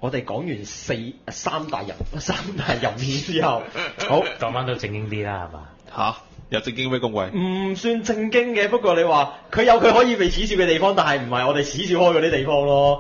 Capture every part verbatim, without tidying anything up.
我哋講完四三大人三大人面之後，好講翻到正經啲啦，係嘛？ 嚇，有正經咩恭維？ 唔算正經嘅，不過你話佢有佢可以被恥笑嘅地方，但係唔係我哋恥笑開嗰啲地方咯。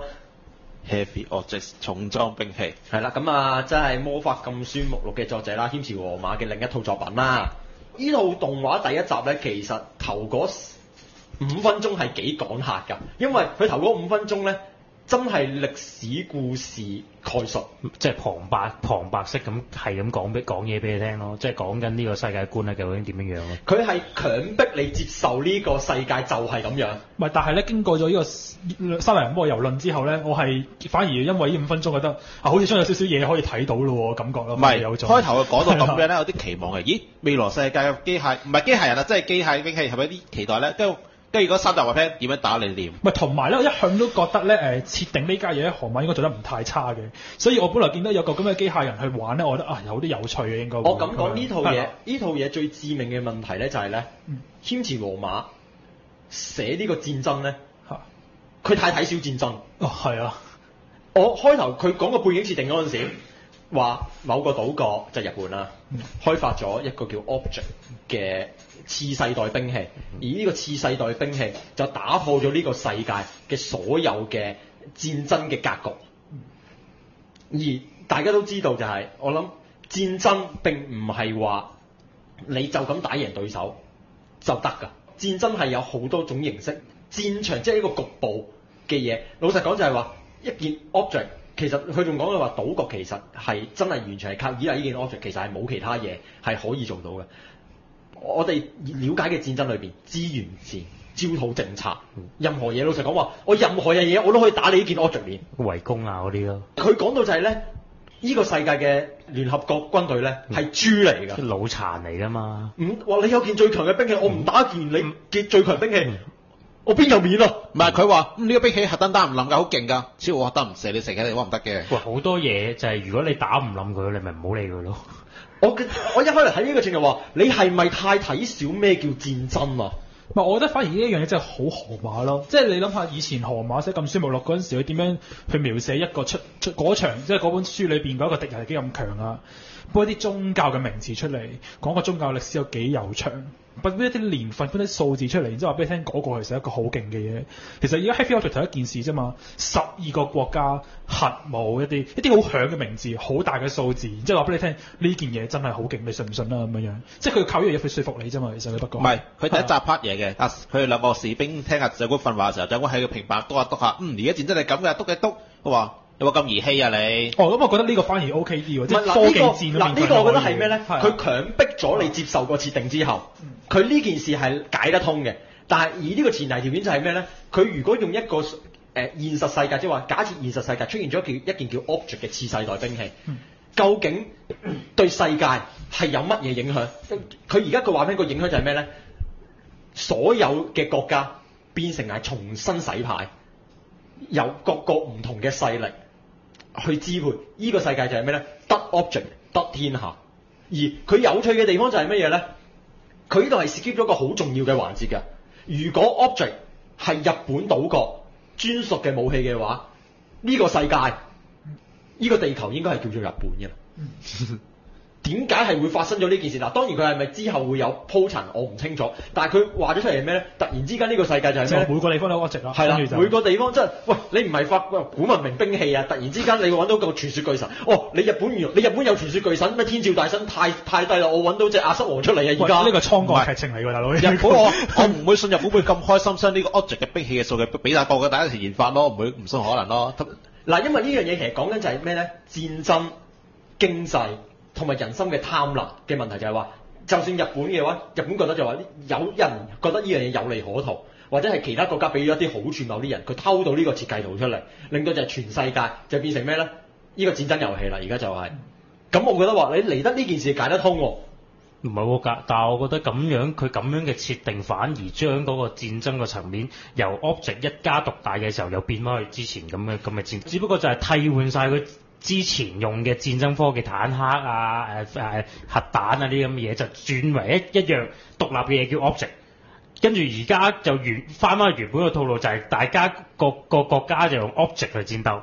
Heavy Objects 重裝兵器係啦，咁啊，真係魔法禁書目錄嘅作者啦，謙持和馬嘅另一套作品啦。呢套動畫第一集咧，其實頭嗰五分鐘係幾趕客㗎，因為佢頭嗰五分鐘咧，真係歷史故事概述， 即係旁白旁白式咁係咁講俾講嘢俾你聽咯，即係講緊呢個世界觀啊，究竟點樣樣咯？ 佢係強迫你接受呢個世界就係咁樣。 唔係，但係咧經過咗呢個三大人魔遊論之後咧，我係反而因為呢五分鐘覺得啊，好似將有少少嘢可以睇到咯，感覺咯。 唔係有咗開頭佢講到咁樣咧，有啲期望嘅。咦，未來世界嘅機械唔係機械人啊，即係機械兵器，係咪有啲期待咧？跟住跟住嗰三集話聽點樣打你念？ 唔係同埋咧，我一向都覺得咧誒設定呢家嘢咧，河馬應該做得唔太差嘅，所以我本來見到有個咁嘅機械人去玩咧，我覺得啊有啲有趣嘅應該會。 我咁講呢套嘢， 係呢套嘢最致命嘅問題咧就係咧，謙持和馬寫呢個戰爭咧， 嚇佢太睇小戰爭。 哦係啊， 我開頭佢講個背景設定嗰陣時，話某個島國就係日本啦，開發咗一個叫 Object 嘅次世代兵器，而呢個次世代兵器就打破咗呢個世界嘅所有嘅戰爭嘅格局。而大家都知道就係、我諗戰爭並唔係話你就咁打贏對手就得㗎，戰爭係有好多種形式，戰場即係一個局部嘅嘢。老實講就係話一件 object，其實佢仲講嘅話島國其實係真係完全係靠依賴呢件 object，其實係冇其他嘢係可以做到嘅。我哋了解嘅戰爭裏邊，資源戰、焦土政策，任何嘢老實講話，我任何樣嘢我都可以打你呢件 object 鏈。 圍攻啊嗰啲咯， 佢講到就係咧，呢、個世界嘅聯合國軍隊咧係豬嚟㗎。 腦殘嚟㗎嘛。 唔話你有件最強嘅兵器，我唔打一件你嘅最強兵器，我邊有面啊？ 唔係佢話呢個兵器核燈彈唔冧㗎，好勁㗎，只要我核燈唔射你，射喺你我唔得嘅。 喂，好多嘢就係如果你打唔冧佢，你咪唔好理佢咯。 我嘅我一開嚟睇呢個程度話，你係咪太睇小咩叫戰爭啊？ 唔係，我覺得反而呢一樣嘢真係好河馬咯，即係你諗下以前河馬寫禁書目錄嗰陣時，佢點樣去描寫一個出出嗰場，即係嗰本書裏邊嗰一個敵人係幾咁強啊？播一啲宗教嘅名詞出嚟，講個宗教歷史有幾悠長，播一啲年份、播啲數字出嚟，然之後話俾你聽嗰個其實係一個好勁嘅嘢。其實而家 Heavy Object 係一件事啫嘛，十二個國家核武一啲一啲好響嘅名字，好大嘅數字，然之後話俾你聽呢件嘢真係好勁，你信唔信啊？咁樣樣，即係佢靠呢樣嘢去說服你啫嘛。其實佢不過唔係佢第一集 part 嘢嘅，啊佢哋兩個士兵聽下長官訓話嘅時候，長官喺個平板篤下篤下，嗯而家戰爭係咁嘅，篤嘅篤，佢話有冇咁兒戲啊你？ 哦，咁我覺得呢個反而 O K 啲喎，即係唔係嗱科技呢個戰嗱呢個我覺得係咩咧？ 係啊佢強迫咗你接受個設定之後，佢呢件事係解得通嘅。但係而呢個前提條件就係咩咧？佢如果用一個誒、呃、現實世界，即係話假設現實世界出現咗一件一件叫 object 嘅次世代兵器， 嗯究竟對世界係有乜嘢影響？佢而家佢話俾個影響就係咩咧？所有嘅國家變成係重新洗牌，由各個唔同嘅勢力去支配。呢、個世界就係咩咧？得 object 得天下。而佢有趣嘅地方就係乜嘢咧？佢呢度係 skip 咗個好重要嘅環節㗎。如果 object 係日本島國專屬嘅武器嘅話，呢、個世界呢、個地球應該係叫做日本嘅啦。點解係會發生咗呢件事？嗱，當然佢係咪之後會有鋪陳，我唔清楚。但係佢話咗出嚟係咩咧？突然之間呢個世界就係咩就咧？ 每個地方都有 object 啦， 係啦， 跟住就每個地方真係，喂，你唔係發古文明兵器啊！突然之間你會揾到個傳說巨神，哦，你日本原來你日本有傳說巨神咩？天照大神太太低啦！我揾到隻亞瑟王出嚟啊！而喂， 家呢個倉國劇情嚟㗎，大佬。 日本我我唔會信日本會咁開心將呢個 object 嘅兵器嘅數據俾大個嘅大家一齊研發咯，唔會唔信可能咯。 嗱，因為呢樣嘢其實講緊就係咩咧？戰爭、經濟同埋人心嘅貪婪嘅問題就係話，就算日本嘅話，日本覺得就話有人覺得呢樣嘢有利可圖，或者係其他國家俾咗一啲好處某啲人，佢偷到呢個設計圖出嚟，令到就係全世界就變成咩咧？呢、個戰爭遊戲啦，而家就係、咁，我覺得話你嚟得呢件事解得通喎、 唔係喎，但但係我覺得咁樣佢咁樣嘅設定，反而將嗰個戰爭嘅層面由 object 一家獨大嘅時候，又變翻去之前咁嘅咁嘅戰，只不過就係替換晒佢之前用嘅戰爭科技坦克啊、誒、誒、核彈啊呢啲咁嘅嘢，就轉為一一樣獨立嘅嘢叫 object。跟住而家就原翻翻去原本嘅套路，就係大家各個國家就用 object 去戰鬥，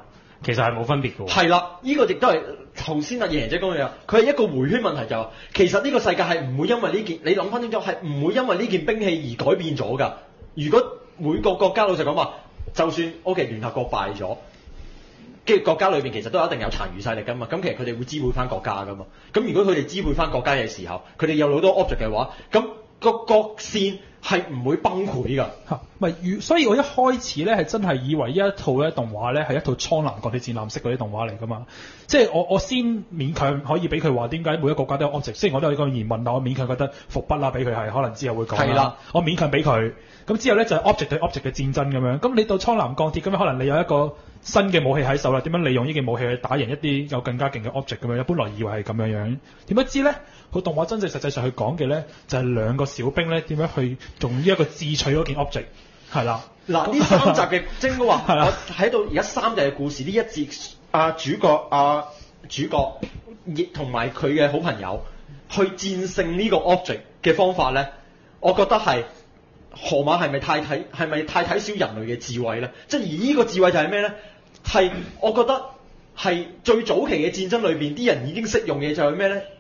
其實係冇分別嘅喎。 係啦，呢、個亦都係頭先阿爺姐講嘅嘢，佢係一個回圈問題就係、其實呢個世界係唔會因為呢件，你諗翻清楚係唔會因為呢件兵器而改變咗㗎。如果每個國家老實講話，就算 O.K. 聯合國敗咗，跟住國家裏邊其實都有一定有殘餘勢力㗎嘛，咁其實佢哋會支配翻國家㗎嘛。咁如果佢哋支配翻國家嘅時候，佢哋有好多 object 嘅話，咁、個國線係唔會崩潰㗎。 嚇，咪如所以我一開始咧係真係以為呢一套咧動畫咧係一套蒼藍鋼鐵戰艦式嗰啲動畫嚟㗎嘛，即係我我先勉強可以俾佢話點解每一個國家都有 object，雖然我都有呢個疑問，但我勉強覺得伏筆啦，俾佢係可能之後會講啦係啦， 我勉強俾佢。咁之後咧就係 object 對 object 嘅戰爭咁樣，咁你到蒼藍鋼鐵咁樣，可能你有一個新嘅武器喺手啦，點樣利用呢件武器去打贏一啲有更加勁嘅 object 咁樣？本來以為係咁樣樣，點不知咧，個動畫真正實際上去講嘅咧，就係、是、兩個小兵咧點樣去用呢一個智取嗰件 object， 係啦。 嗱，呢三集嘅精華， 係啦我喺度而家三集嘅故事，呢一節啊主角啊主角亦同埋佢嘅好朋友去戰勝呢個 object 嘅方法咧，我覺得係。河馬係咪太睇係咪太睇小人類嘅智慧咧？即係而呢個智慧就係咩咧？係我覺得係最早期嘅戰爭裏邊，啲人已經識用嘅就係咩咧？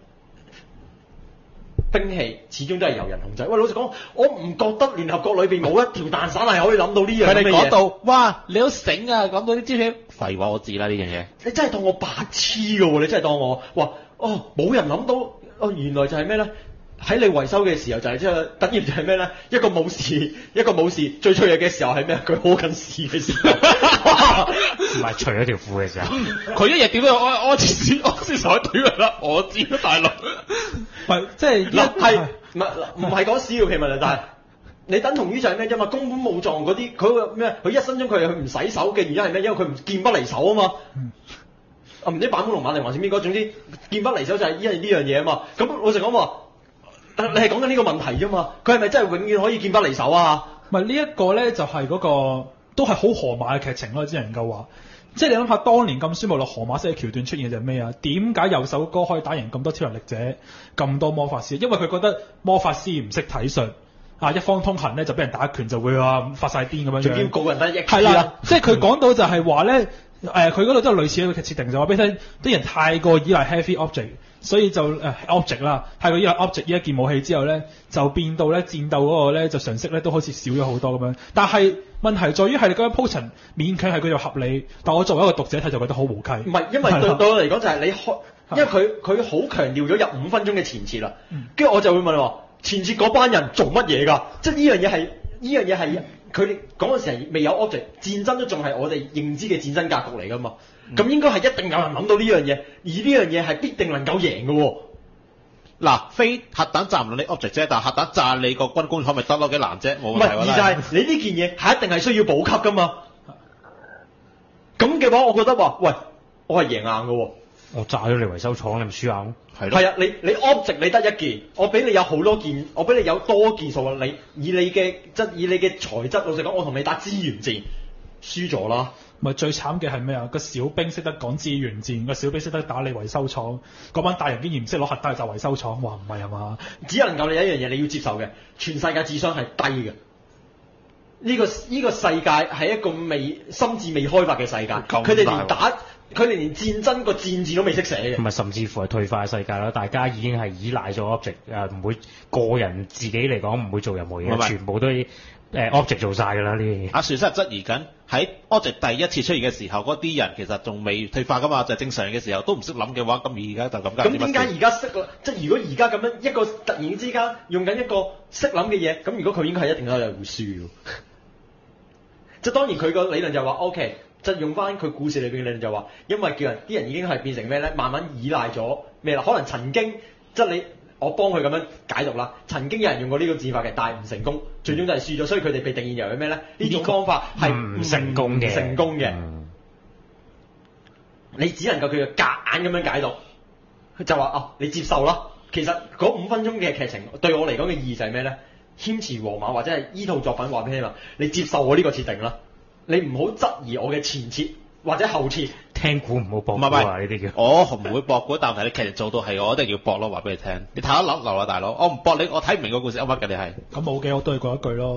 兵器始終都係由人控制。喂，老實講，我唔覺得聯合國裏邊冇一條彈散係可以諗到呢樣佢哋咁嘅嘢。 講到，哇！你好醒啊，講到啲招式，廢話我知啦呢樣嘢。 你真係當我白痴㗎喎！你真係當我話哦，冇人諗到哦，原來就係咩咧？喺你維修嘅時候就係即係等於就係咩咧？一個冇事，一個冇事，最脆弱嘅時候係咩？佢屙緊屎嘅時候， 唔係除咗條褲嘅時候， 佢一日點都有屙屙屎屙屎手短㗎啦，我知啦大佬。 唔係即係嗱係唔係唔係講屎尿屁問題，但係你等同於就係咩啫嘛？宮本武藏嗰啲佢咩？佢一生中佢係佢唔洗手嘅原因係咩？因為佢唔劍不離手啊嘛。啊唔知坂本龍馬定還是邊個？總之劍不離手就係因為呢樣嘢啊嘛。咁老實講話。但你係講緊呢個問題啫嘛，佢係咪真係永遠可以劍不離手啊？ 唔係呢一個咧，就係、是、嗰、那個都係好河馬嘅劇情咯，只能夠話。即係你諗下，當年咁舒無落河馬式嘅橋段出現嘅就係咩啊？點解右手哥可以打贏咁多超能力者、咁多魔法師？因為佢覺得魔法師唔識體術啊，一方通行咧就俾人打一拳就會話發晒癲咁樣樣。 仲要個人得一係啦，即係佢講到就係話咧，誒佢嗰度都係類似一個設定，就話俾你聽，啲人太過依賴 heavy object。所以就誒、呃、object 啦，係佢依個 object 呢一件武器之後咧，就變到咧戰鬥嗰個咧就常識咧都好似少咗好多咁樣。但係問題在於係你咁樣鋪陳勉強係佢就合理，但我作為一個讀者睇就覺得好無稽。 唔係，因為對對我嚟講就係你開，因為佢佢好強調咗入五分鐘嘅前設啦。跟住我就會問話，前設嗰班人做乜嘢㗎？即係呢樣嘢係呢樣嘢係佢哋嗰陣時係未有 object，戰爭都仲係我哋認知嘅戰爭格局嚟㗎嘛。咁、嗯、應該係一定有人諗到呢樣嘢，而呢樣嘢係必定能夠贏嘅喎。 嗱，非核彈炸唔到你 object 啫，但係核彈炸你個軍工廠咪得咯，幾難啫，冇問題。 唔係，而就係你呢件嘢係一定係需要補給㗎嘛。咁嘅話，我覺得話，喂，我係贏硬嘅喎。 我炸咗你維修廠，你咪輸硬。 係咯。 係啊，你你 object 你得一件，我俾你有好多件，我俾你有多件數啊！你以你嘅質，以你嘅材質，老實講，我同你打資源戰，輸咗啦。 咪最慘嘅係咩啊？個小兵識得講資源戰，個小兵識得打你維修廠，嗰班大人竟然唔識攞核彈去炸維修廠，哇唔係啊嘛？只能夠你一樣嘢你要接受嘅，全世界智商係低嘅。呢、這個呢、這個世界係一個未心智未開發嘅世界，佢哋連打佢哋連戰爭個戰字都未識寫嘅。 唔係甚至乎係退化嘅世界啦，大家已經係依賴咗 object，誒唔會個人自己嚟講唔會做任何嘢，全部都係。誒、uh, object 做晒㗎啦呢啲嘢。阿樹生質疑緊喺 object 第一次出現嘅時候，嗰啲人其實仲未退化㗎嘛，就係、正常嘅時候都唔識諗嘅話，咁而家就咁㗎。 咁點解而家識啦？即係如果而家咁樣一個突然之間用緊一個識諗嘅嘢，咁如果佢應該係一定都係會輸嘅。即係當然佢個理論就話 OK，即係用翻佢故事裏邊嘅理論就話，因為叫人啲人已經係變成咩咧？慢慢依賴咗咩啦？可能曾經即係你。我幫佢咁樣解讀啦，曾經有人用過呢個戰法嘅，但係唔成功，最終都係輸咗，所以佢哋被定義為咩咧？呢種方法係唔成功嘅，成功嘅。嗯、你只能夠佢嘅夾硬咁樣解讀，就話哦，你接受啦。其實嗰五分鐘嘅劇情對我嚟講嘅意義就係咩咧？牽持皇馬或者係依套作品話俾你聽啦，你接受我呢個設定啦，你唔好質疑我嘅前設或者後設。 聽估唔好搏估啊！呢啲叫我唔會搏估，但係你劇情做到係，我一定要搏咯。話俾你聽，你睇一粒流啦，大佬，我唔搏你，我睇唔明個故事噏乜嘅你係。 咁冇嘅，我都係講一句咯。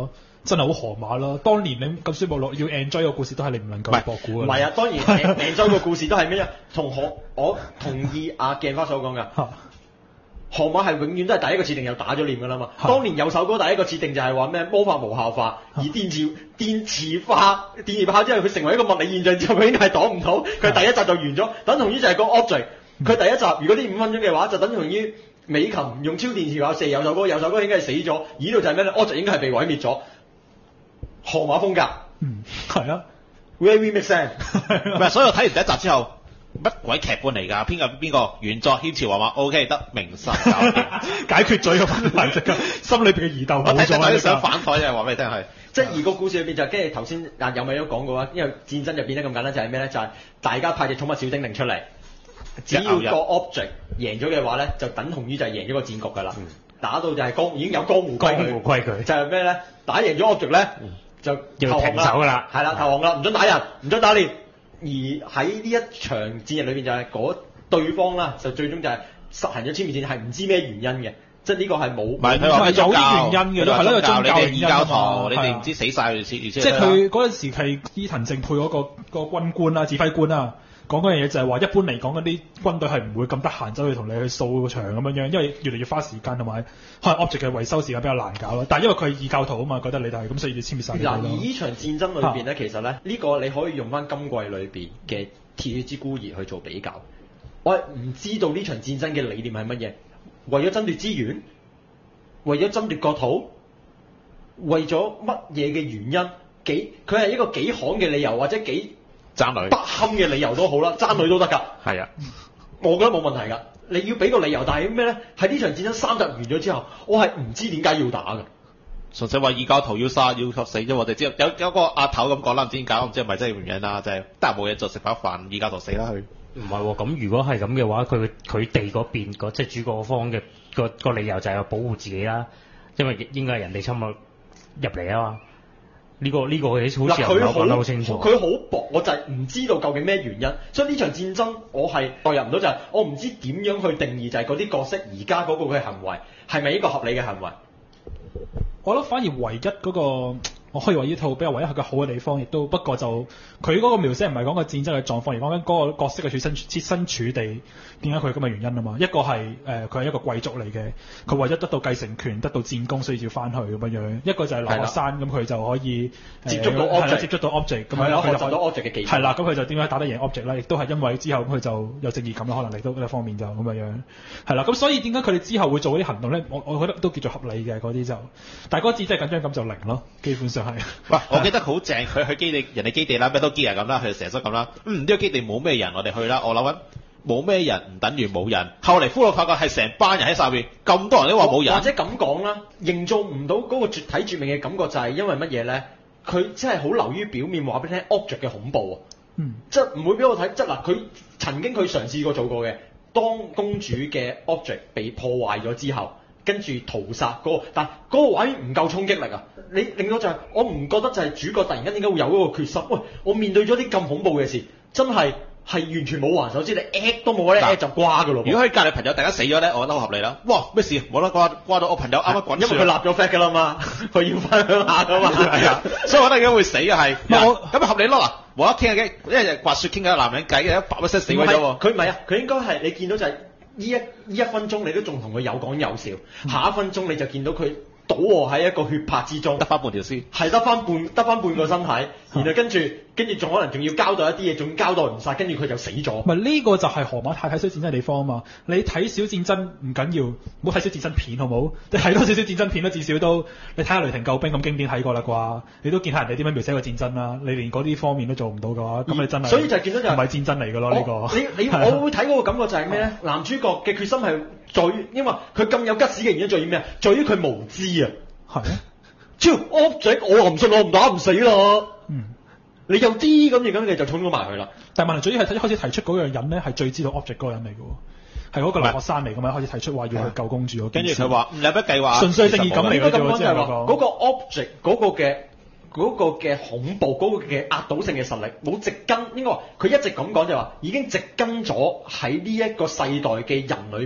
真係好河馬咯。當年你咁書目錄要 enjoy 個故事都係你唔能夠博估嘅。 唔係啊，當然 enjoy 個故事都係咩啊？同河我同意阿鏡花所講㗎。河馬係永遠都係第一個設定又打咗臉㗎啦嘛。當年有首歌第一個設定就係話咩魔法無效化，而電磁電磁化電磁化之後佢成為一個物理現象之後，佢已經係擋唔到，佢第一集就完咗。等同於就係個 object，佢第一集如果呢五分鐘嘅話，就等同於美琴用超電磁化射有首歌，有首歌應該係死咗，而呢度就係咩咧 ？object 應該係被毀滅咗。河馬風格， 嗯，係啊 ，very make sense。 唔係，所以我睇完第一集之後。乜鬼劇本嚟㗎？編嘅邊個？原作牽朝畫馬 ，OK 得明神搞掂， 解決咗個問題，即刻心裏邊嘅疑竇冇咗。 我睇想反台就係話俾你聽係， 即係而個故事裏邊就跟住頭先啊有咪都講過啦，因為戰爭就變得咁簡單，就係咩咧？就係、是、大家派隻寵物小精靈出嚟，只要個 object 贏咗嘅話咧，就等同於就係贏咗個戰局㗎啦。嗯、打到就係江已經有江湖規矩， 江湖規矩就係咩咧？打贏咗 object 咧，嗯、就要停手㗎啦， 係啦，投降啦，唔准打人，唔准打獵。而喺呢一場戰役裏邊就係嗰對方啦，就最終就係實行咗千面戰，係唔知咩原因嘅，即係呢個係冇。唔係佢話有啲原因嘅，係咯，有宗教你哋異教徒， 啊、 你哋唔知死晒，而且即係佢嗰陣時係伊藤正配嗰、嗰個、嗰個軍官啦、指揮官啦，講嗰樣嘢就係話，一般嚟講嗰啲軍隊係唔會咁得閒走去同你去掃場咁樣樣，因為越嚟越花時間同埋可能 object 嘅維修時間比較難搞咯。但係因為佢係異教徒啊嘛，覺得你哋係咁，所以要殲滅晒你。嗱， 而呢場戰爭裏邊咧，其實咧呢、呢個你可以用翻今季裏邊嘅鐵血之孤兒去做比較。我係唔知道呢場戰爭嘅理念係乜嘢，為咗爭奪資源，為咗爭奪國土，為咗乜嘢嘅原因？幾佢係一個幾行嘅理由，或者幾爭女不堪嘅理由都好啦，爭女都得㗎。 係啊， 我覺得冇問題㗎。你要俾個理由，但係咩咧？喺呢場戰爭三集完咗之後，我係唔知點解要打㗎。 純粹話異教徒要殺要殺死啫，我哋知有有個阿頭咁講啦，唔知點解，我唔知係咪真係原因啦，就係得閒冇嘢做食飽飯，異教徒死啦佢。 唔係喎，咁如果係咁嘅話，佢佢哋嗰邊個即係主角方嘅個個理由就係保護自己啦，因為應該係人哋侵略入嚟啊嘛。呢、這個呢、這個好似又有講得好清楚。 佢好薄，我就係唔知道究竟咩原因，所以呢場戰爭我係代入唔到，就係、是、我唔知點樣去定義就係嗰啲角色而家嗰個嘅行為係咪一個合理嘅行為？ 我覺得反而唯一嗰、那個，我可以話呢套比較唯一嘅好嘅地方，亦都不過就佢嗰個描寫唔係講個戰爭嘅狀況，而講緊嗰個角色嘅處身設身處地，點解佢係咁嘅原因啊嘛？一個係誒佢係一個貴族嚟嘅，佢為咗得到繼承權、得到戰功，所以要翻去咁樣樣。一個就係留學生，咁佢就可以接觸到 object， 接觸到 object，咁樣佢就學到 object 嘅技能。 係啦，咁佢就點解打得贏 object 啦？亦都係因為之後佢就有正義感啦，可能嚟到呢一方面就咁樣樣。係啦，咁所以點解佢哋之後會做嗰啲行動咧？我我覺得都叫做合理嘅嗰啲就，但係嗰個字真係緊張感就零咯，基本上係。 喂，我記得好正，佢去基地，人哋基地啦，咩都基係咁啦，佢成日都咁啦。嗯，呢個基地冇咩人，我哋去啦。我諗緊冇咩人唔等於冇人。後嚟俘虜發覺係成班人喺上邊，咁多人都話冇人。 或者咁講啦，營造唔到嗰個絕體絕命嘅感覺就係因為乜嘢咧？佢真係好流於表面話俾你聽 object 嘅恐怖啊！ 嗯， 即係唔會俾我睇，即係嗱，佢曾經佢嘗試過做過嘅，當公主嘅 object 被破壞咗之後。跟住屠殺嗰、那個，但係嗰個位唔夠衝擊力啊！你令到就係、是、我唔覺得就係主角突然間點解會有嗰個決心？喂，我面對咗啲咁恐怖嘅事，真係係完全冇還手之力 at 都冇咧 at 就瓜㗎咯。 如果佢隔離朋友突然間死咗咧，我覺得好合理啦。哇，咩事？冇得瓜瓜到我朋友啱啱滾， 因為佢立咗 flag 㗎啦嘛，佢要翻鄉下㗎嘛。係啊， 所以我覺得應該會死嘅係。 我咁咪合理咯嗱，冇得傾嘅，一日滑雪傾嘅男人計嘅，一啪一聲死鬼咗喎。 佢唔係啊，佢應該係你見到就係、是。呢一呢一分鐘你都仲同佢有講有笑，嗯、下一分鐘你就見到佢倒卧喺一個血泊之中， 得翻半條屍， 係得翻半得翻半個身體，嗯、然後跟住跟住仲可能仲要交代一啲嘢，仲交代唔晒，跟住佢就死咗。 唔係呢個就係河馬太睇小戰爭嘅地方啊嘛！你睇小戰爭唔緊要，唔好睇小戰爭片好冇？你睇多少少戰爭片啦，至少都你睇下雷霆救兵咁經典睇過啦啩？你都見下人哋點樣描寫個戰爭啦，你連嗰啲方面都做唔到嘅話，咁你真係所以就見到就唔係戰爭嚟嘅咯呢個。 你你我會睇嗰個感覺就係咩咧？男主角嘅決心係在於，因為佢咁有吉屎嘅原因在於咩啊？在於佢無知啊！係啊，超 object 我又唔信我唔打唔死啦。嗯，你有啲咁嘅咁你就衝咗埋去啦。 但係問題最一係一開始提出嗰樣人咧係最知道 object 嗰個人嚟嘅喎，係嗰個留學生嚟㗎嘛，開始提出話要去救公主。 跟住佢話唔有乜計劃， 純粹正義感嚟嘅啫喎，即係話嗰個 object 嗰個嘅嗰個嘅恐怖嗰個嘅壓倒性嘅實力冇植根，應該話佢一直咁講就話已經植根咗喺呢一個世代嘅人裏邊。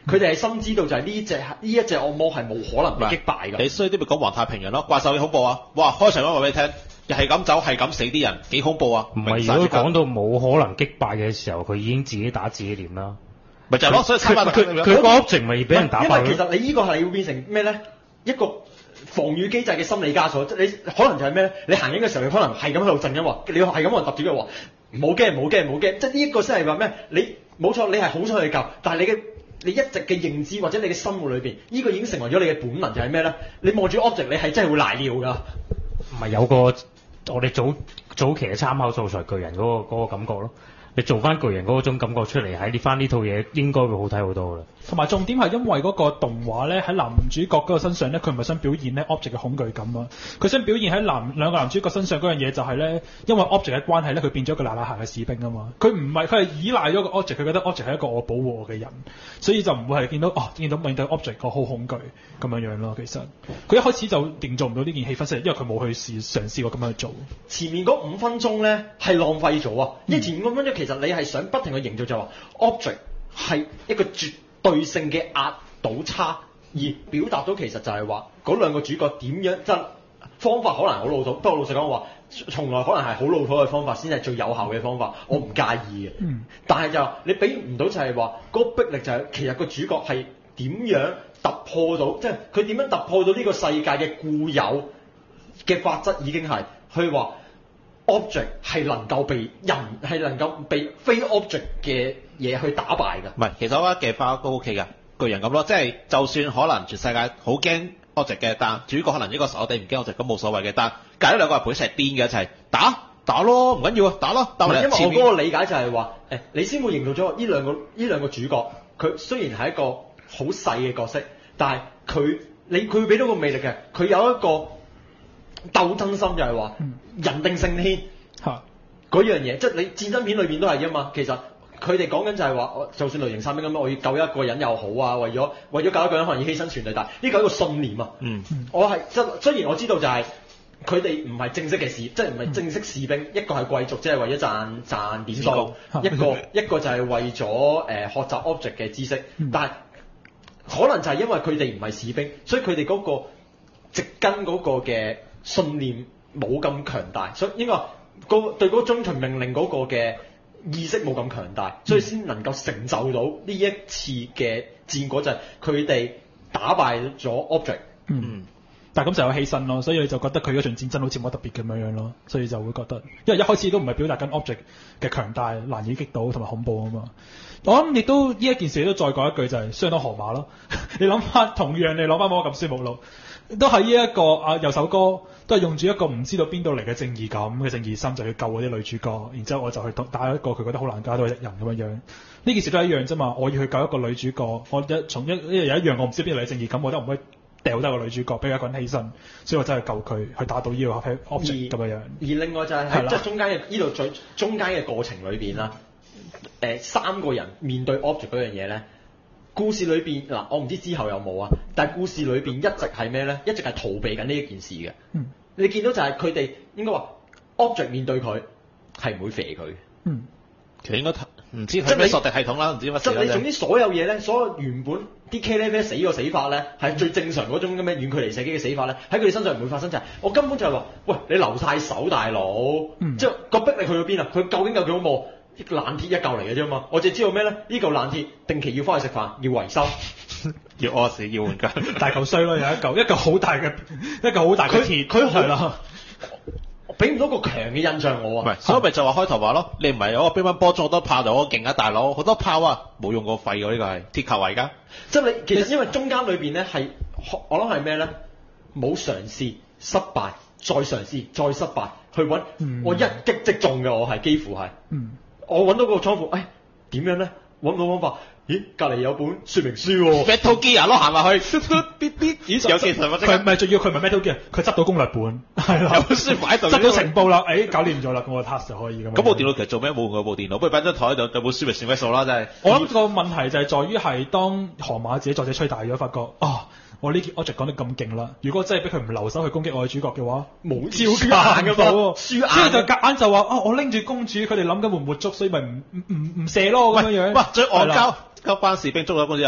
佢哋係深知道就係呢隻呢一隻惡魔係冇可能被擊敗㗎。 你衰啲咪講環太平洋咯，怪獸幾恐怖啊！哇，開場嗰話俾你聽，又係咁走，係咁死啲人，幾恐怖啊！ 唔係，如果講到冇可能擊敗嘅時候，佢已經自己打自己臉啦。 咪就係咯，所以佢佢佢佢個 object 咪俾人打敗因為其實你呢個係會變成咩咧？一個防禦機制嘅心理枷鎖，即係你可能就係咩咧？你行緊嘅時候，你可能係咁喺度震緊話，你係咁喺度揼住佢話，唔好驚，唔好驚，唔好驚。即係呢一個先係話咩？你冇錯，你係好想去救，但係你嘅你一直嘅認知或者你嘅生活裏邊，呢、這個已經成為咗你嘅本能，就係咩咧？你望住 object，你係真係會瀨尿㗎。 唔係有個我哋早早期嘅參考素材巨人嗰、那個那個感覺咯。你做翻巨人嗰種感覺出嚟，喺呢翻呢套嘢應該會好睇好多啦。 同埋重點係因為嗰個動畫咧喺男主角嗰個身上咧，佢唔係想表現咧 object 嘅恐懼感啊，佢想表現喺男兩個男主角身上嗰樣嘢就係咧，因為 object 嘅關係咧，佢變咗一個嗱嗱行嘅士兵啊嘛。佢唔係佢係依賴咗個 object，佢覺得 object 係一個我保護我嘅人，所以就唔會係見到哦見到面對 object 個好恐懼咁樣樣咯。其實佢一開始就營造唔到呢件氣氛出嚟，因為佢冇去試嘗試過咁樣去做。 前面嗰五分鐘咧係浪費咗啊！因為前面五分鐘其實你係想不停去營造就話 object 係一個絕對性嘅壓倒差，而表達到其實就係話嗰兩個主角點樣即係方法可能好老土，不過老實講話，從來可能係好老土嘅方法先係最有效嘅方法，我唔介意嘅。嗯，但係就你俾唔到就係話嗰個逼力就係、是、其實個主角係點樣突破到，即係佢點樣突破到呢個世界嘅固有嘅法則已經係去話。object 係能夠被人係能夠被非 object 嘅嘢去打敗㗎。 唔係，其實我覺得嘅花都 OK 㗎，巨人咁咯，即係就算可能全世界好驚 object 嘅，但主角可能一個手地唔驚 object 咁冇所謂嘅，但隔咗兩個係本身係癲嘅一齊打打咯，唔緊要啊，打咯。但係因為我嗰個理解就係話，誒你先會營造咗呢兩個呢兩個主角，佢雖然係一個好細嘅角色，但係佢你佢會俾到個魅力嘅，佢有一個。鬥爭心就係話、嗯、人定勝天嚇嗰樣嘢，即係你戰爭片裏邊都係㗎嘛。其實佢哋講緊就係話，就算雷霆三兵咁，我要救一個人又好啊，為咗為咗救一個人可能要犧牲全隊，但係呢個係一個信念啊。嗯，我係即係雖然我知道就係佢哋唔係正式嘅士，即係唔係正式士兵，嗯、一個係貴族，即係為咗賺賺點數，一個一個就係為咗誒、呃、學習 object 嘅知識，嗯、但係可能就係因為佢哋唔係士兵，所以佢哋嗰個植根嗰個嘅。信念冇咁強大，所以應該個對嗰個遵循命令嗰個嘅意識冇咁強大，所以先能夠成就到呢一次嘅戰果就係佢哋打敗咗 object。嗯， 但係咁就有犧牲咯，所以你就覺得佢嗰場戰爭好似冇特別咁樣樣咯，所以就會覺得，因為一開始都唔係表達緊 object 嘅強大、難以擊倒同埋恐怖啊嘛。我諗亦都呢一件事都再講一句就係相當河馬咯。你諗翻同樣你攞翻《魔禁書目錄》。都係呢一個啊，有首歌都係用住一個唔知道邊度嚟嘅正義感嘅正義心，就去救嗰啲女主角，然之後我就去打一個佢覺得好難加到嘅敵人咁樣樣。呢件事都係一樣啫嘛，我要去救一個女主角，我一從一有一樣我唔知邊度嚟嘅正義感，我都唔可以掉低個女主角，俾一個人犧牲，所以我真係救佢去打到呢個 object 咁樣樣。 而另外就係喺即係中間嘅呢度最中間嘅過程裏邊啦，誒、呃、三個人面對 object 嗰樣嘢咧。故事裏邊嗱，我唔知之後有冇啊，但係故事裏邊一直係咩咧？一直係逃避緊呢一件事嘅。嗯，你見到就係佢哋應該話 object 面對佢係唔會肥佢。嗯， 其實應該唔知係咩索敵系統啦，唔知乜事啦。 即係你總之所有嘢咧，所有原本啲 K L 死個死法咧，係最正常嗰種咁嘅遠距離射擊嘅死法咧，喺佢哋身上唔會發生。就係、是、我根本就係話，喂，你留晒手，大佬，嗯、即係個逼力去到邊啊？佢究竟有幾恐怖？爛鐵一嚿嚟嘅啫嘛，我淨係知道咩咧？呢嚿爛鐵定期要翻去食飯，要維修， 要屙屎，要換㗎， 大嚿衰咯，有一嚿一嚿好大嘅一嚿好大嘅鐵， 佢係啦，俾唔到個強嘅印象我啊。 唔係，所以咪就話開頭話咯，你唔係有個乒乓波中好多炮就好勁啊，大佬好多炮啊，冇用過廢㗎呢個係鐵球嚟㗎。即係你其實因為中間裏邊咧係我諗係咩咧？冇嘗試失敗，再嘗試再失敗，去揾、嗯、我一擊即中嘅，我係幾乎係。嗯我揾到嗰個倉庫，誒點樣咧？揾唔到方法，咦？隔離有本說明書喎、哦、 ，Metal Gear 咯，行埋去，咦？有技術乜？ 佢唔係，仲要佢唔係 Metal Gear，佢執到攻略本，係啦， 有本書擺喺度， 執到情報啦，誒、哎、搞掂咗啦，咁我 task 就可以咁。 咁部電腦其實做咩冇用過部電腦？不如擺張台度，有本書咪算鬼數啦，真係。 我諗個問題就係在於係當河馬自己作者吹大咗，發覺啊。哦我呢件 object 講得咁勁啦，如果真係俾佢唔留手去攻擊我嘅主角嘅話，冇招架㗎嘛，輸硬，所以就夾硬就話啊，我拎住公主，佢哋諗緊會唔會捉，所以咪唔唔唔射咯咁樣樣。 哇！最惡交交班士兵捉咗公主之後，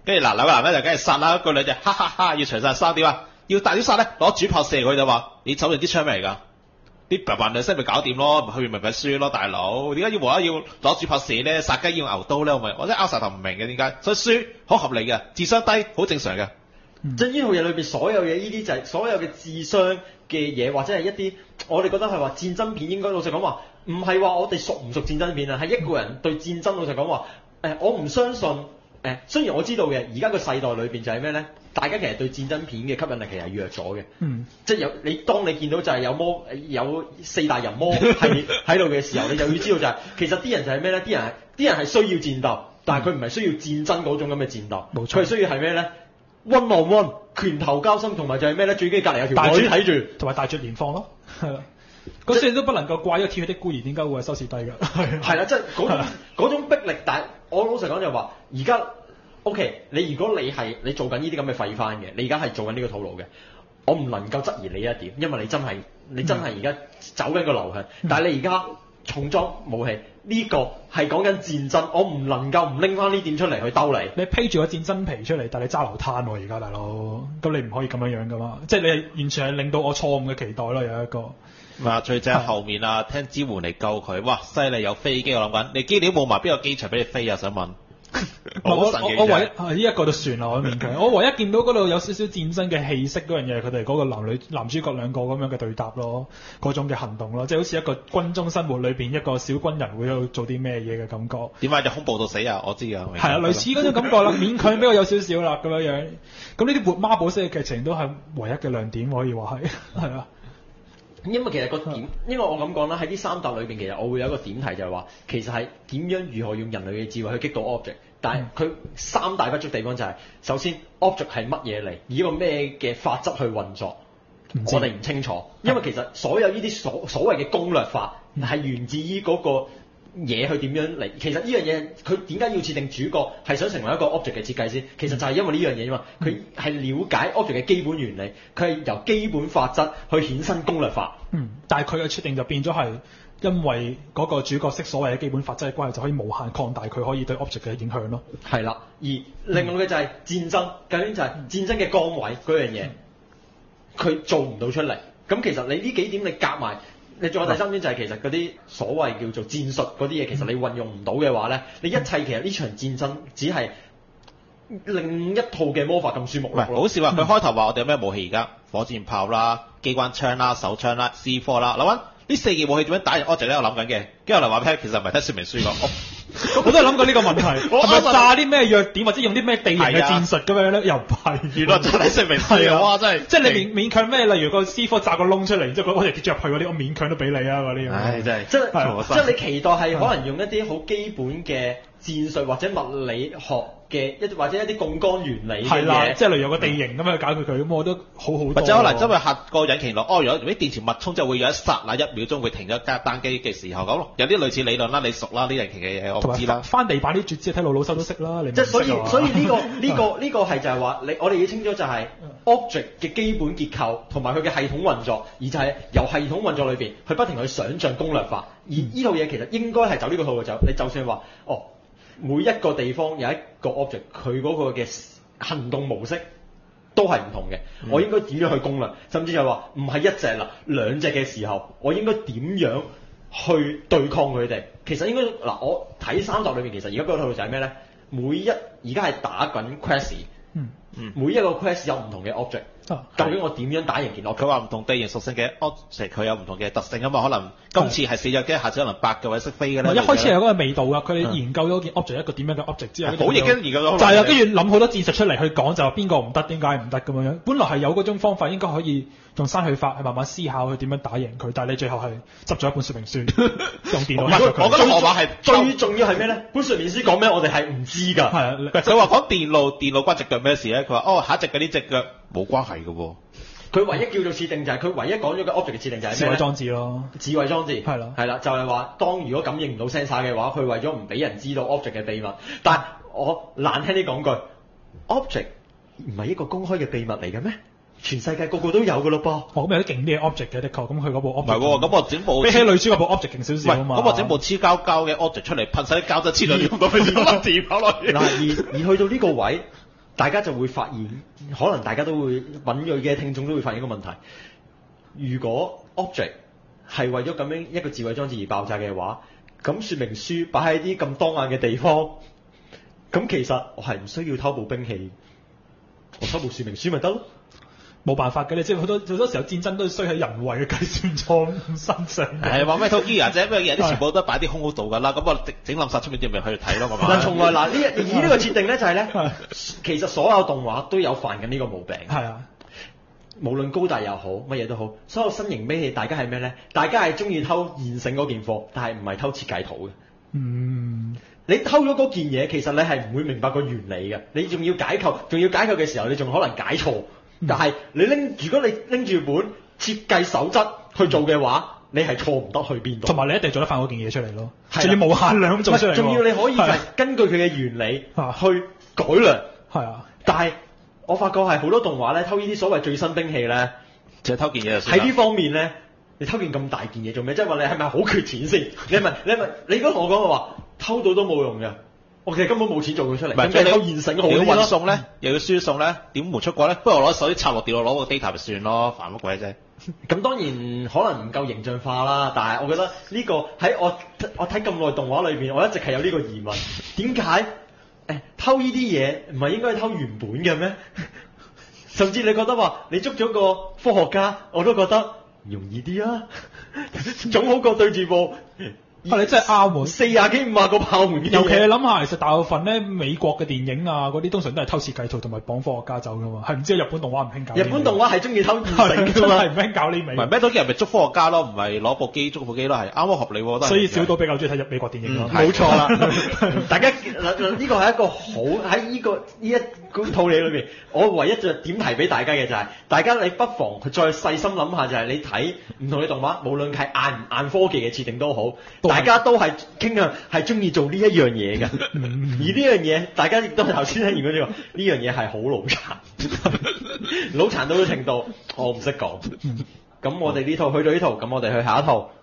跟住嗱兩個男咧就梗係殺啦，嗰兩隻哈哈哈要除晒衫點啊？要大啲殺咧，攞主炮射佢就話：你手定啲槍咩嚟㗎？啲白白兩聲咪搞掂咯，去咪咪輸咯，大佬。點解要無啦要攞主炮射咧？殺雞要牛刀咧？我咪我真係拗晒頭唔明嘅點解？所以輸好合理嘅，智商低好正常嘅。 嗯、即係呢套嘢裏邊所有嘢，呢啲就係所有嘅智商嘅嘢，或者係一啲我哋覺得係話戰爭片應該老實講話，唔係話我哋熟唔熟戰爭片啊，係一個人對戰爭老實講話，誒、呃、我唔相信誒、呃，雖然我知道嘅，而家個世代裏邊就係咩咧？大家其實對戰爭片嘅吸引力其實係弱咗嘅，嗯，即係有你當你見到就係有魔有四大人魔係喺度嘅時候，你就要知道就係、是、其實啲人就係咩咧？啲人係啲人係需要戰鬥，但係佢唔係需要戰爭嗰種咁嘅戰鬥，冇錯，佢係需要係咩咧？One on one，拳頭交心，同埋就係咩咧？最緊要隔離有條女睇住， 同埋大絕連放咯，係啦。嗰時都不能夠怪呢個《鐵血的孤兒》點解會係收視低㗎？ 係啦，即係嗰種嗰種逼力，但係我老實講就係話，而家 OK，你如果你係你做緊呢啲咁嘅廢番嘅，你而家係做緊呢個套路嘅，我唔能夠質疑你一點，因為你真係你真係而家走緊個流向，嗯、但係你而家重裝武器呢、這個係講緊戰爭，我唔能夠唔拎翻呢點出嚟去兜你。你披住個戰爭皮出嚟，但係你揸流灘喎而家大佬，咁你唔可以咁樣樣噶嘛？即係你係完全係令到我錯誤嘅期待咯，有一個。 嗱，最正後面啊，聽支援嚟救佢，哇，犀利有飛機，我諗緊，你機料冇埋邊個機場俾你飛啊？想問。 我我我唯一係呢一個就算啦，我勉強。我唯一見到嗰度有少少戰爭嘅氣息嗰樣嘢，佢哋嗰個男女男主角兩個咁樣嘅對答咯，嗰種嘅行動咯，即係好似一個軍中生活裏邊一個小軍人會喺度做啲咩嘢嘅感覺。點解就恐怖到死啊？我知啊，係啊，類似嗰種感覺啦，勉強比較有少少啦咁樣樣。咁呢啲活孖寶式嘅劇情都係唯一嘅亮點，可以話係係啊。 因為其實個點，因為我咁講啦，喺呢三集裏邊，其實我會有一個點題就係話，其實係點樣如何用人類嘅智慧去擊倒 object，但係佢三大不足地方就係、是，首先 object 係乜嘢嚟，以一個咩嘅法則去運作，我哋唔清楚，因為其實所有呢啲所所謂嘅攻略法係源自於嗰個嘢去點樣嚟。其實呢樣嘢佢點解要設定主角係想成為一個 object 嘅設計先？其實就係因為呢樣嘢啊嘛，佢係了解 object 嘅基本原理，佢係由基本法則去衍生攻略法。 嗯，但係佢嘅設定就變咗係因為嗰個主角識所謂嘅基本法則嘅關係，就可以無限擴大佢可以對 object 嘅影響咯。 係啦，而另外嘅就係戰爭，究竟就係戰爭嘅崗位嗰樣嘢，佢做唔到出嚟。咁其實你呢幾點你夾埋，你仲有第三點就係其實嗰啲所謂叫做戰術嗰啲嘢，其實你運用唔到嘅話咧，你一切其實呢場戰爭只係另一套嘅魔法咁舒目錄。 好笑啊！佢開頭話我哋有咩武器而家？火箭炮啦、機關槍啦、手槍啦、C 四啦，諗緊呢四件武器點樣打人 object 咧？我諗緊嘅，跟住我嚟話俾你聽，其實唔係睇說明書㗎。 我都係諗過呢個問題，係咪炸啲咩弱點或者用啲咩地形嘅戰術咁樣咧？又唔係， 原來就睇說明書啊！哇，真係， 即係你勉勉強咩？例如個 C 四炸個窿出嚟，之後我哋跌咗入去嗰啲，我勉強都俾你啊嗰啲。 唉，真係，即係即係你期待係可能用一啲好基本嘅戰術或者物理學嘅一或者一啲槓桿原理嘅嘢， 即係例如有個地形咁樣搞佢佢，咁我都好好多。 或者可能因為下個引擎落，哦，如果啲電池脈衝就會有一剎那一秒鐘會停咗架單機嘅時候咁咯，有啲類似理論啦，你熟啦啲引擎嘅嘢，我唔知啦。 翻地板啲絕招睇老老手都識啦，你即係所以所以呢個呢個呢個係就係話你我哋要清楚就係 object 嘅基本結構同埋佢嘅系統運作，而就係由系統運作裏邊去不停去想像攻略法，而呢套嘢其實應該係走呢個套路走。你就算話哦。每一個地方有一個 object，佢嗰個嘅行動模式都係唔同嘅。嗯、我應該點樣去攻略？甚至係話唔係一隻啦，兩隻嘅時候，我應該點樣去對抗佢哋？其實應該嗱，我睇三集裏面，其實而家嗰個套路就係咩咧？每一而家係打緊 quest，嗯嗯，每一個 quest 有唔同嘅 object。啊、究竟我點樣打贏件 object？佢話唔同地形屬性嘅 object，佢有唔同嘅特性啊嘛。可能今次係四隻機，下次可能八個位識飛嘅咧。 一開始係嗰個味道㗎，佢哋研究咗件 object 一個點樣嘅 object 之後， 好易跟研究咗。 就係啊，跟住諗好多戰術出嚟去講，就話邊個唔得，點解唔得咁樣。本來係有嗰種方法，應該可以用刪去法去慢慢思考去點樣打贏佢，但係你最後係執咗一本說明書，用電腦。 我覺得我話係最重要係咩咧？本說明書講咩，我哋係唔知㗎。 係啊， 佢話講電路，電路關隻腳咩事咧？佢話哦，下一隻嗰啲隻腳冇關係㗎喎。 佢唯一叫做設定就係、是、佢唯一講咗個 object 嘅設定就係咩咧？ 智慧裝置咯， 智慧裝置係啦， 係啦，就係、是、話當如果感應唔到 sensor 嘅話，佢為咗唔俾人知道 object 嘅秘密。但係我難聽啲講句 ，object 唔係一個公開嘅秘密嚟嘅咩？全世界個個都有㗎咯噃。 哦，咁有啲勁啲嘅 object 嘅，的確。咁佢嗰部 object 唔係喎，咁我整部比起女主嗰部 object 勁少少啊嘛。 咁我整部黐膠膠嘅 object 出嚟，噴晒啲膠質黐落去，咁點跑落去？ 嗱，而而去到呢個位。 大家就會發現，可能大家都會敏鋭嘅聽眾都會發現一個問題：如果 object 係為咗咁樣一個智慧裝置而爆炸嘅話，咁說明書擺喺啲咁當眼嘅地方，咁其實我係唔需要偷部兵器，我偷部說明書咪得咯。 冇辦法嘅，你即係好多好多時候戰爭都需喺人為嘅計算錯誤身上。 係話咩 Metal Gear 啫，咩嘢啲全部都擺啲空屋度㗎啦，咁我整冧晒出面啲咪去睇咯，係嘛？ 嗱，從來嗱呢以呢個設定咧就係咧，其實所有動畫都有犯緊呢個毛病。 係啊， 無論高達又好，乜嘢都好，所有新型兵器大家係咩咧？大家係中意偷現成嗰件貨，但係唔係偷設計圖嘅。 嗯。 你偷咗嗰件嘢，其實你係唔會明白個原理嘅。你仲要解構，仲要解構嘅時候，你仲可能解錯。但係你拎，如果你拎住本設計守則去做嘅話，你係錯唔得去邊度。 同埋你一定做得翻嗰件嘢出嚟咯， 係仲要無限量咁做出嚟。 仲要你可以就係根據佢嘅原理去改良。 係啊， 但係我發覺係好多動畫咧偷呢啲所謂最新兵器咧， 就係偷件嘢就算。 喺呢方面咧，你偷件咁大件嘢做咩？即係話你係咪好缺錢先？你係咪你係咪你如果同我講嘅話，偷到都冇用嘅。我其實根本冇錢做佢出嚟，咁即係偷現成好啲咯。要運咯。 送咧，又要輸送咧，點門出國咧？不如我攞手機插落電腦攞個 data 咪算咯，煩乜鬼啫？ 咁當然可能唔夠形象化啦，但係我覺得呢個喺我我睇咁耐動畫裏邊，我一直係有呢個疑問：點解誒偷呢啲嘢唔係應該偷原本嘅咩？甚至你覺得話你捉咗個科學家，我都覺得容易啲啊，總好過對住部。 啊！你真係啱喎， 四廿幾五廿個炮門嘅嘢。 尤其你諗下，其實大部分咧美國嘅電影啊，嗰啲通常都係偷設計圖同埋綁科學家走噶嘛，係唔知日本動畫唔興搞。 日本動畫係中意偷現成㗎嘛， 係唔興搞呢味。 唔係咩？多啲人咪捉科學家咯，唔係攞部機捉部機咯，係啱啱合理喎。 所以小島比較中意睇日美國電影咯。 冇錯啦，大家呢個係一個好喺呢個呢一套嘢裏邊，我唯一就點提俾大家嘅就係，大家你不妨再細心諗下，就係你睇唔同嘅動畫，無論係硬唔硬科技嘅設定都好，大家都係傾向係中意做呢一樣嘢嘅。而呢樣嘢，大家亦都頭先聽完嗰啲話，呢樣嘢係好腦殘，腦殘到嘅程度，我唔識講。咁我哋呢套去到呢套，咁我哋去下一套。